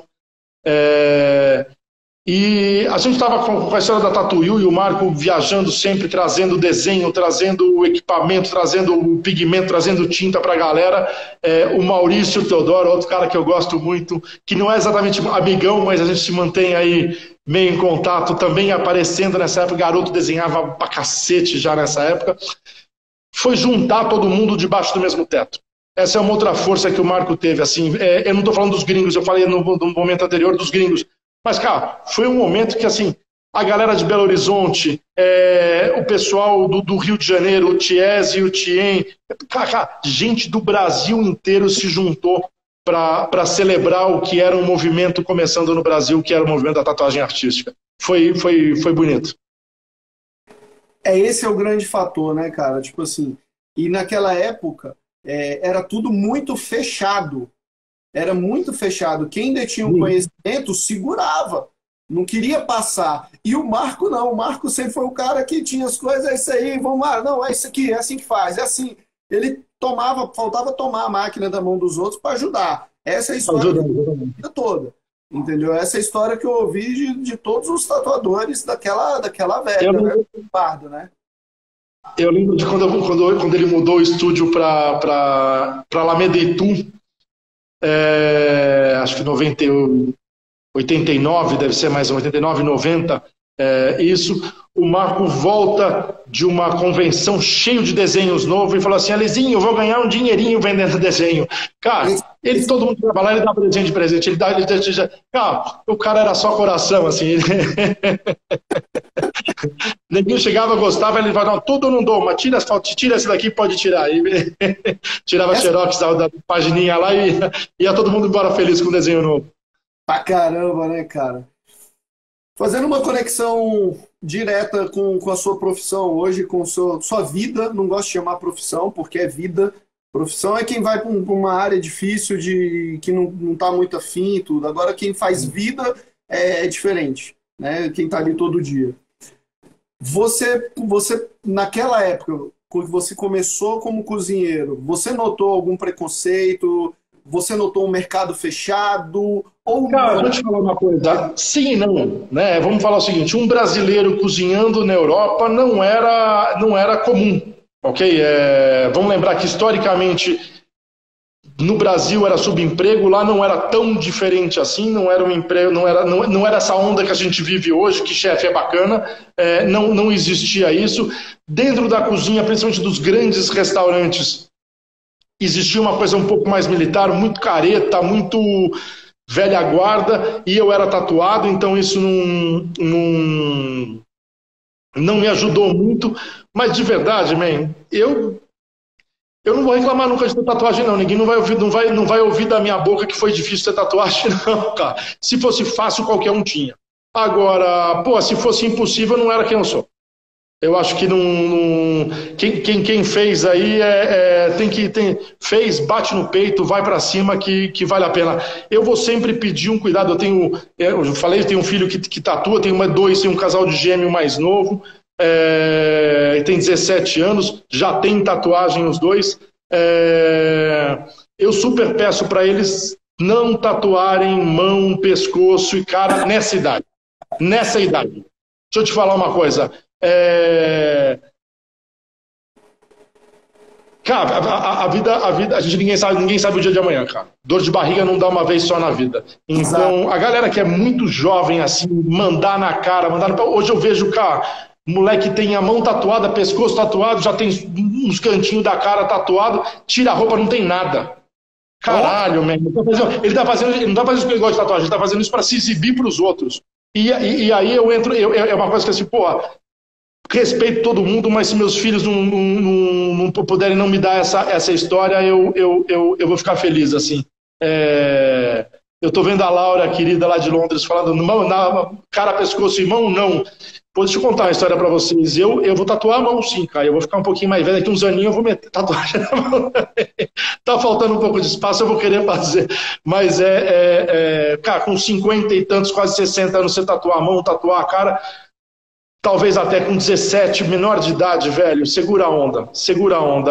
E a gente estava com a história da Tatuil e o Marco viajando sempre, trazendo desenho, trazendo o equipamento, trazendo o pigmento, trazendo tinta para a galera. O Maurício Teodoro, outro cara que eu gosto muito, que não é exatamente amigão, mas a gente se mantém aí meio em contato, também aparecendo nessa época. O garoto desenhava pra cacete já nessa época. Foi juntar todo mundo debaixo do mesmo teto. Essa é uma outra força que o Marco teve. Assim, eu não estou falando dos gringos, eu falei no momento anterior dos gringos. Mas, cara, foi um momento que, assim, a galera de Belo Horizonte, o pessoal do Rio de Janeiro, o Tiese e o Tien, cara, gente do Brasil inteiro se juntou para celebrar o que era um movimento começando no Brasil, que era o movimento da tatuagem artística. Foi bonito. Esse é o grande fator, né, cara? Tipo assim, e naquela época era tudo muito fechado. Era muito fechado. Quem detinha o conhecimento segurava, não queria passar. E o Marco não. O Marco sempre foi o cara que tinha as coisas, é isso aí, vamos lá, não, é isso aqui, é assim que faz, é assim. Ele faltava tomar a máquina da mão dos outros para ajudar. Essa é a história da vida toda. Entendeu? Essa é a história que eu ouvi de todos os tatuadores daquela velha, né? Pardo, né? Eu lembro de quando ele mudou o estúdio para Alameda Itu. Acho que 89, deve ser mais 89, 90, isso. O Marco volta de uma convenção cheio de desenhos novos e falou assim: Alezinho, eu vou ganhar um dinheirinho vendendo desenho. Cara, todo mundo trabalha, ele dá presente de presente. Cara, o cara era só coração, assim. Ninguém chegava, gostava, ele falava: não, tudo eu não dou, mas tira as fotos, tira esse daqui, pode tirar. E tirava xerox da pagininha lá e ia todo mundo embora feliz com o desenho novo. Pra caramba, né, cara? Fazendo uma conexão direta com a sua profissão hoje, com sua vida, não gosto de chamar profissão, porque é vida. Profissão é quem vai para uma área difícil, que não está muito afim e tudo. Agora, quem faz vida é diferente, né? Quem está ali todo dia. Você, naquela época, quando você começou como cozinheiro, você notou algum preconceito? Você notou um mercado fechado? Cara, vou te falar uma coisa. Sim e não, né? Vamos falar o seguinte: um brasileiro cozinhando na Europa não era comum, ok? Vamos lembrar que historicamente no Brasil era subemprego, lá não era tão diferente assim, não era um emprego, não era essa onda que a gente vive hoje, que chefe é bacana, não existia isso. Dentro da cozinha, principalmente dos grandes restaurantes, existia uma coisa um pouco mais militar, muito careta, muito velha guarda, e eu era tatuado, então isso não me ajudou muito. Mas de verdade, man, eu não vou reclamar nunca de ter tatuagem, não. Ninguém não vai ouvir da minha boca que foi difícil ter tatuagem, não, cara. Se fosse fácil, qualquer um tinha. Agora, se fosse impossível, não era quem eu sou. Eu acho que quem fez aí fez, bate no peito, vai pra cima que vale a pena. Eu vou sempre pedir um cuidado. Eu falei, tenho um filho que tatua, tenho tem um casal de gêmeo mais novo, tem 17 anos, já tem tatuagem os dois. Eu super peço para eles não tatuarem mão, pescoço e cara nessa idade. Nessa idade. Deixa eu te falar uma coisa. Cara, a vida, ninguém sabe o dia de amanhã, cara. Dor de barriga não dá uma vez só na vida. Então, a galera que é muito jovem, assim, mandar na cara, hoje eu vejo, cara, moleque tem a mão tatuada, pescoço tatuado, já tem uns cantinhos da cara tatuado, tira a roupa, não tem nada. Caralho, man. Ele não tá fazendo isso porque ele gosta de tatuagem, ele tá fazendo isso pra se exibir pros outros. E aí eu entro, é uma coisa que assim, pô, respeito todo mundo, mas se meus filhos não puderem não me dar essa história, eu vou ficar feliz, assim. Eu tô vendo a Laura, querida, lá de Londres, falando, cara, pescoço, irmão, não. Pô, deixa eu contar uma história pra vocês. Eu vou tatuar a mão, sim, cara. Eu vou ficar um pouquinho mais velho, daqui uns aninhos eu vou meter tatuagem na mão. Tá faltando um pouco de espaço, eu vou querer fazer. Mas cara, com 50 e tantos, quase 60 anos, você tatuar a mão, tatuar a cara, talvez até com 17, menor de idade, velho, segura a onda, segura a onda.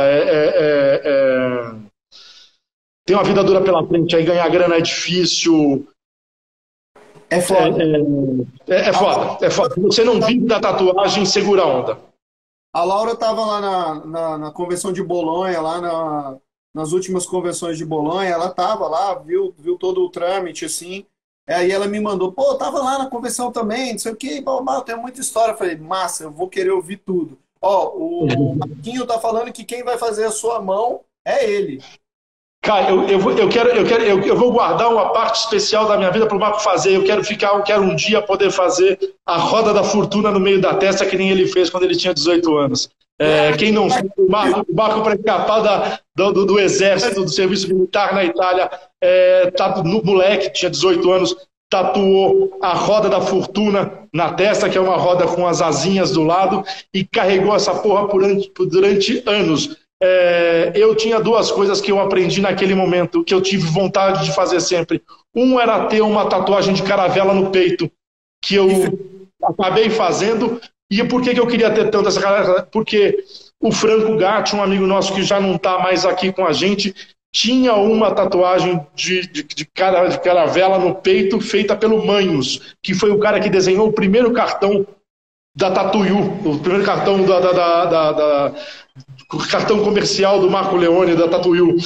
Tem uma vida dura pela frente, aí ganhar grana é difícil. É foda. É foda. Você não vive da tatuagem, segura a onda. A Laura estava lá na convenção de Bolonha, nas últimas convenções de Bolonha, ela estava lá, viu todo o trâmite, assim. Aí ela me mandou, pô, tava lá na convenção também, não sei o quê, tem muita história. Eu falei, massa, eu vou querer ouvir tudo. Ó, o Marquinho tá falando que quem vai fazer a sua mão é ele. Cara, eu vou guardar uma parte especial da minha vida para o Marco fazer. Eu quero um dia poder fazer a roda da fortuna no meio da testa, que nem ele fez quando ele tinha 18 anos. Quem não sabe, o Marco para escapar do exército, do serviço militar na Itália, no moleque, tinha 18 anos, tatuou a roda da fortuna na testa, que é uma roda com as asinhas do lado, e carregou essa porra durante anos. Eu tinha duas coisas que eu aprendi naquele momento, que eu tive vontade de fazer sempre. Um era ter uma tatuagem de caravela no peito, que eu acabei fazendo. E por que eu queria ter tanto essa caravela? Porque o Franco Gatti, um amigo nosso que já não está mais aqui com a gente, tinha uma tatuagem de caravela no peito feita pelo Manhos, que foi o cara que desenhou o primeiro cartão da Tatuyu, o primeiro cartão cartão comercial do Marco Leone, da Tatuyu.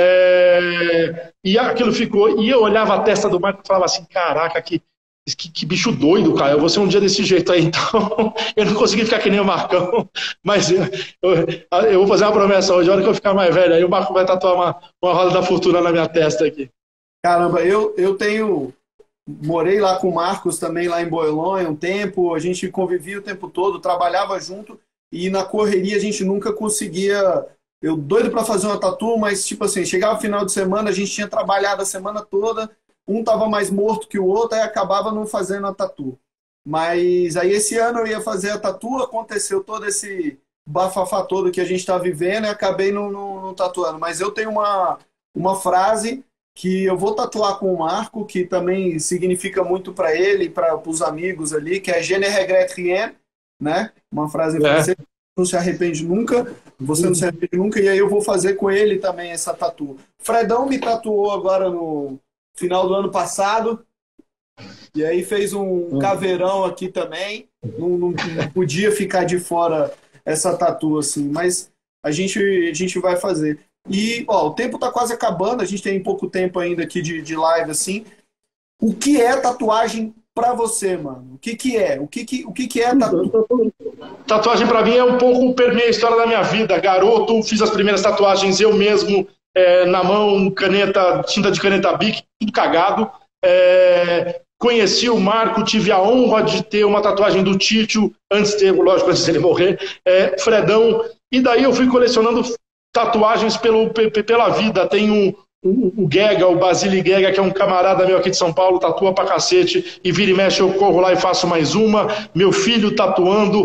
E aquilo ficou. E eu olhava a testa do Marco e falava assim: caraca, que bicho doido, cara. Eu vou ser um dia desse jeito aí. Então, eu não consegui ficar que nem o Marcão. Mas eu vou fazer uma promessa hoje: a hora que eu ficar mais velho, aí o Marco vai tatuar uma roda da fortuna na minha testa aqui. Caramba, eu tenho. Morei lá com o Marcos também, lá em Bolonha, um tempo. A gente convivia o tempo todo, trabalhava junto. E na correria a gente nunca conseguia. Eu doido para fazer uma tatu, mas tipo assim, chegava o final de semana, a gente tinha trabalhado a semana toda, um tava mais morto que o outro, aí acabava não fazendo a tatu. Mas aí esse ano eu ia fazer a tatu, aconteceu todo esse bafafá todo que a gente está vivendo e acabei não tatuando. Mas eu tenho uma frase que eu vou tatuar com o Marco, que também significa muito para ele e para os amigos ali, que é Je ne regrette rien, né? Uma frase em francês, não se arrepende nunca, você não se arrepende nunca, e aí eu vou fazer com ele também essa tatu. Fredão me tatuou agora no final do ano passado, e aí fez um caveirão aqui também, não podia ficar de fora essa tatu assim, mas a gente vai fazer. E, ó, o tempo tá quase acabando, a gente tem pouco tempo ainda aqui de live assim. O que é tatuagem pra você, mano? O que é? O que é tatu? Tatuagem para mim é um pouco permeia a história da minha vida. Garoto, fiz as primeiras tatuagens eu mesmo, na mão, caneta, tinta de caneta Bic, tudo cagado. Conheci o Marco, tive a honra de ter uma tatuagem do Títio, lógico, antes dele morrer, Fredão, e daí eu fui colecionando tatuagens pela vida. Tem o Guega, o Basile Guega, que é um camarada meu aqui de São Paulo, tatua pra cacete, e vira e mexe eu corro lá e faço mais uma. Meu filho tatuando,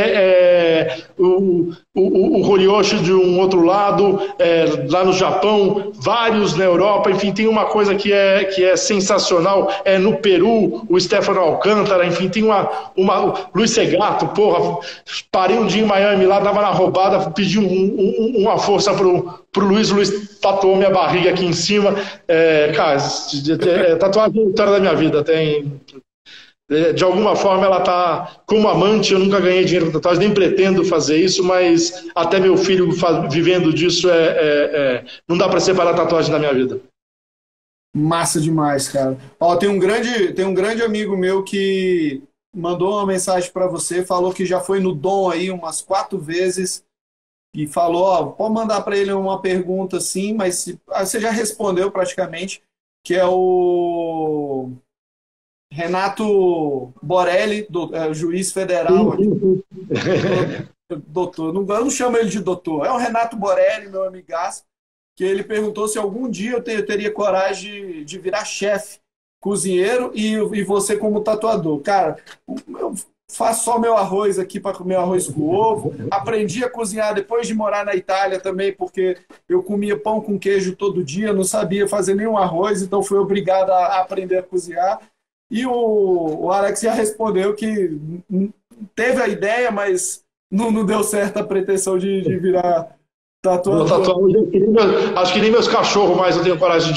o Horioshi de um outro lado, lá no Japão, vários na Europa, enfim, tem uma coisa que é sensacional, no Peru, o Stefano Alcântara, enfim, tem uma Luiz Segato, porra, parei um dia em Miami lá, dava na roubada, pedi uma força pro Luiz, o Luiz tatuou minha barriga aqui em cima. Cara, tatuagem é a história da minha vida. De alguma forma ela tá como amante. Eu nunca ganhei dinheiro com tatuagem, nem pretendo fazer isso, mas até meu filho vivendo disso, não dá para separar a tatuagem da minha vida. Massa demais, cara. Ó, tem um grande amigo meu que mandou uma mensagem para você, falou que já foi no Dom aí umas 4 vezes e falou, ó, pode mandar para ele uma pergunta assim, mas você já respondeu praticamente, que é Renato Borelli, juiz federal aqui, doutor. Eu não chamo ele de doutor. É o Renato Borelli, meu amigaço, que ele perguntou se algum dia eu teria coragem de virar chefe, cozinheiro e você como tatuador. Cara, eu faço só meu arroz aqui para comer arroz com ovo. Aprendi a cozinhar depois de morar na Itália também, porque eu comia pão com queijo todo dia, não sabia fazer nenhum arroz, então fui obrigado a aprender a cozinhar. E o Alex já respondeu que teve a ideia, mas não deu certo a pretensão de virar tatuador. Acho que nem meus cachorros mais eu tenho coragem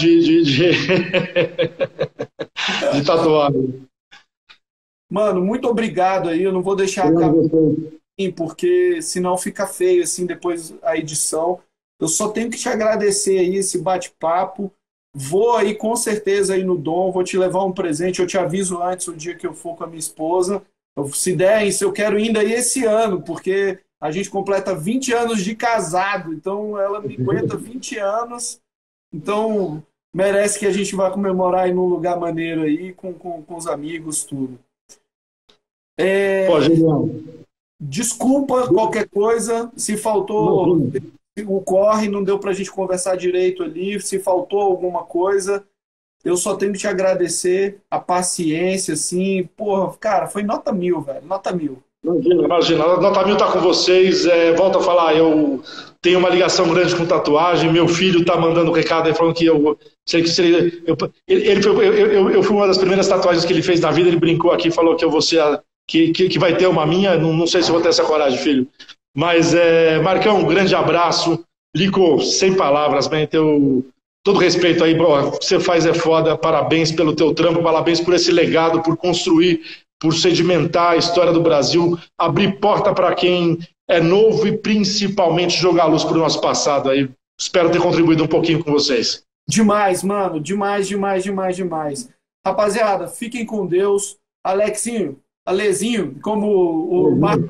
de tatuar. Mano, muito obrigado aí. Eu não vou deixar acabar, porque senão fica feio assim depois a edição. Eu só tenho que te agradecer aí esse bate-papo. Vou aí com certeza aí no Dom, vou te levar um presente. Eu te aviso antes o dia que eu for com a minha esposa. Se der, isso eu quero ir aí esse ano, porque a gente completa 20 anos de casado. Então ela me aguenta 20 anos. Então merece que a gente vá comemorar aí num lugar maneiro aí, com os amigos, tudo. Pode, Desculpa qualquer coisa, se faltou o corre, não deu para a gente conversar direito ali, se faltou alguma coisa, eu só tenho que te agradecer a paciência, assim, porra, cara, foi nota 1000, velho, nota 1000. Imagina, a Nota 1000 tá com vocês. Volto a falar, eu tenho uma ligação grande com tatuagem. Meu filho tá mandando um recado aí falando que eu sei que seria. Eu fui uma das primeiras tatuagens que ele fez na vida. Ele brincou aqui, falou que eu vou ser que vai ter uma minha. Não sei se eu vou ter essa coragem, filho. Mas, Marcão, um grande abraço. Lico, sem palavras, né? Todo respeito aí, bro, o que você faz é foda. Parabéns pelo teu trampo, parabéns por esse legado, por construir, por sedimentar a história do Brasil, abrir porta para quem é novo e principalmente jogar luz para o nosso passado. Aí, espero ter contribuído um pouquinho com vocês. Demais, mano. Demais, demais, demais, demais. Rapaziada, fiquem com Deus. Alexinho, Alezinho, como o Marcos.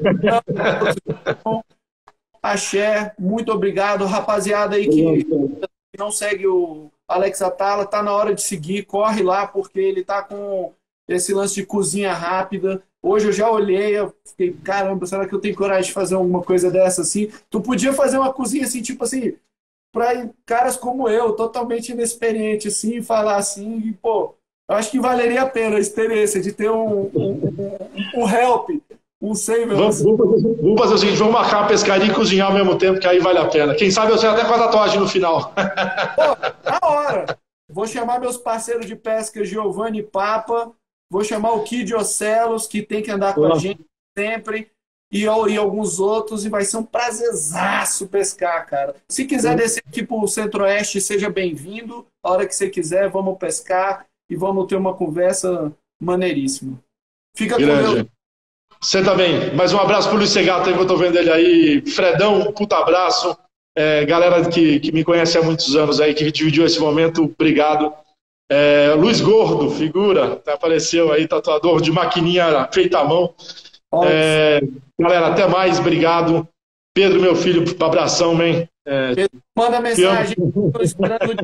Axé, muito obrigado. Rapaziada aí que não segue o Alex Atala, tá na hora de seguir. Corre lá, porque ele tá com esse lance de cozinha rápida. Hoje eu já olhei, eu fiquei, caramba, será que eu tenho coragem de fazer alguma coisa dessa assim? Tu podia fazer uma cozinha assim, tipo assim, para caras como eu, totalmente inexperiente, assim, falar assim, e, pô, eu acho que valeria a pena a experiência de ter um help, um saver. Vamos fazer o seguinte, vamos marcar a pescaria e cozinhar ao mesmo tempo, que aí vale a pena. Quem sabe eu sei até com a tatuagem no final. Pô, na hora. Vou chamar meus parceiros de pesca, Giovanni Papa, vou chamar o Kid Ocelos, que tem que andar com a gente sempre, e alguns outros, e vai ser um prazerzaço pescar, cara. Se quiser descer aqui pro Centro-Oeste, seja bem-vindo. A hora que você quiser, vamos pescar e vamos ter uma conversa maneiríssima. Fica com Deus. Você também. Mais um abraço pro Luiz Segato aí, que eu tô vendo ele aí. Fredão, puta abraço. Galera que me conhece há muitos anos aí, que dividiu esse momento, obrigado. Luiz Gordo, figura, apareceu aí, tatuador de maquininha feita à mão. Galera, até mais, obrigado. Pedro, meu filho, abração, man. Pedro, manda mensagem, estou esperando.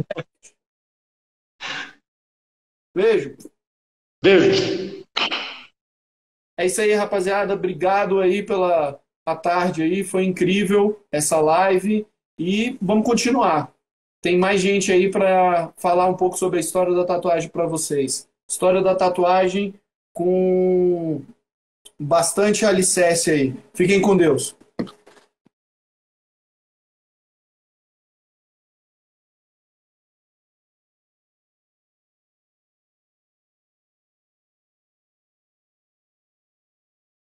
Beijo. Beijo. É isso aí, rapaziada. Obrigado aí pela tarde aí. Foi incrível essa live. E vamos continuar. Tem mais gente aí para falar um pouco sobre a história da tatuagem para vocês. História da tatuagem com bastante alicerce aí. Fiquem com Deus.